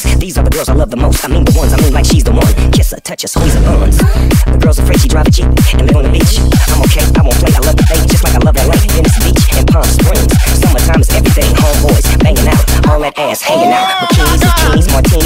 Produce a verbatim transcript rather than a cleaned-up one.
These are the girls I love the most. I mean the ones, I mean like she's the one. Kiss her, touch her, squeeze her buns. The girl's afraid she drive a Jeep and live on the beach. I'm okay, I won't play, I love the baby just like I love L A, Venice Beach, and Palm Springs. Summertime is everything, homeboys banging out, all that ass hanging out. Bikinis, bikinis, martinis.